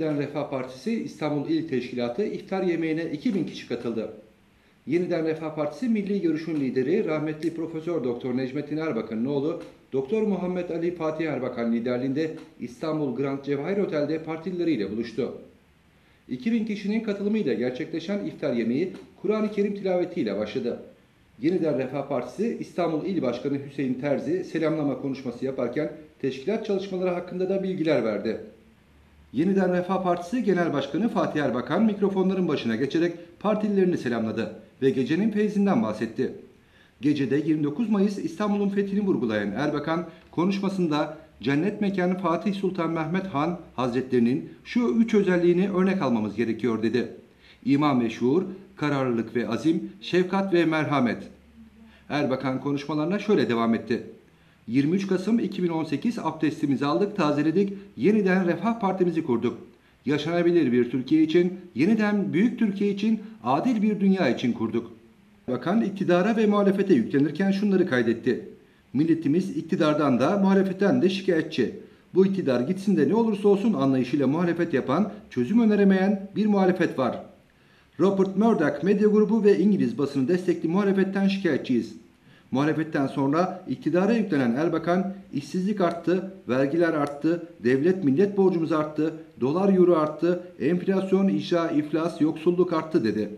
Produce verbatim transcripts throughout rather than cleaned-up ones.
Yeniden Refah Partisi İstanbul İl Teşkilatı iftar yemeğine iki bin kişi katıldı. Yeniden Refah Partisi Milli Görüş'ün lideri rahmetli Profesör Doktor Necmettin Erbakan'ın oğlu Doktor Muhammed Ali Fatih Erbakan liderliğinde İstanbul Grand Cevahir Otel'de partilileriyle buluştu. iki bin kişinin katılımıyla gerçekleşen iftar yemeği Kur'an-ı Kerim tilavetiyle başladı. Yeniden Refah Partisi İstanbul İl Başkanı Hüseyin Terzi selamlama konuşması yaparken teşkilat çalışmaları hakkında da bilgiler verdi. Yeniden Refah Partisi Genel Başkanı Fatih Erbakan mikrofonların başına geçerek partililerini selamladı ve gecenin feyzinden bahsetti. Gecede yirmi dokuz Mayıs İstanbul'un fethini vurgulayan Erbakan konuşmasında cennet mekanı Fatih Sultan Mehmet Han Hazretlerinin şu üç özelliğini örnek almamız gerekiyor dedi. İman ve şuur, kararlılık ve azim, şefkat ve merhamet. Erbakan konuşmalarına şöyle devam etti. yirmi üç Kasım iki bin on sekiz abdestimizi aldık, tazeledik, yeniden Refah Partimizi kurduk. Yaşanabilir bir Türkiye için, yeniden büyük Türkiye için, adil bir dünya için kurduk. Bakan iktidara ve muhalefete yüklenirken şunları kaydetti. Milletimiz iktidardan da muhalefetten de şikayetçi. Bu iktidar gitsin de ne olursa olsun anlayışıyla muhalefet yapan, çözüm öneremeyen bir muhalefet var. Rupert Murdoch medya grubu ve İngiliz basını destekli muhalefetten şikayetçiyiz. Muhalefetten sonra iktidara yüklenen Erbakan, işsizlik arttı, vergiler arttı, devlet millet borcumuz arttı, dolar euro arttı, enflasyon, icra, iflas, yoksulluk arttı dedi.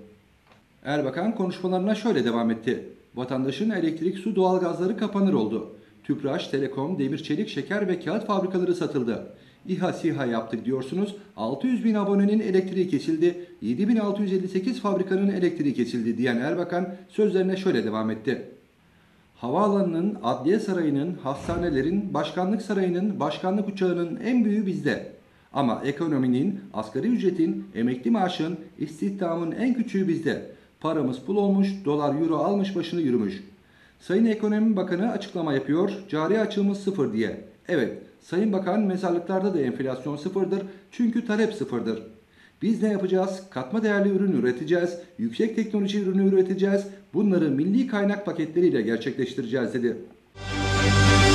Erbakan konuşmalarına şöyle devam etti. Vatandaşın elektrik, su, doğalgazları kapanır oldu. Tüpraş, Telekom, demir, çelik, şeker ve kağıt fabrikaları satıldı. İHA SİHA yaptık diyorsunuz. altı yüz bin abonenin elektriği kesildi. yedi bin altı yüz elli sekiz fabrikanın elektriği kesildi diyen Erbakan sözlerine şöyle devam etti. Havaalanının, adliye sarayının, hastanelerin, başkanlık sarayının, başkanlık uçağının en büyüğü bizde. Ama ekonominin, asgari ücretin, emekli maaşın, istihdamın en küçüğü bizde. Paramız pul olmuş, dolar euro almış başını yürümüş. Sayın Ekonomi Bakanı açıklama yapıyor, cari açığımız sıfır diye. Evet, Sayın Bakan mezarlıklarda da enflasyon sıfırdır çünkü talep sıfırdır. Biz ne yapacağız? Katma değerli ürün üreteceğiz, yüksek teknoloji ürünü üreteceğiz, bunları milli kaynak paketleriyle gerçekleştireceğiz dedi.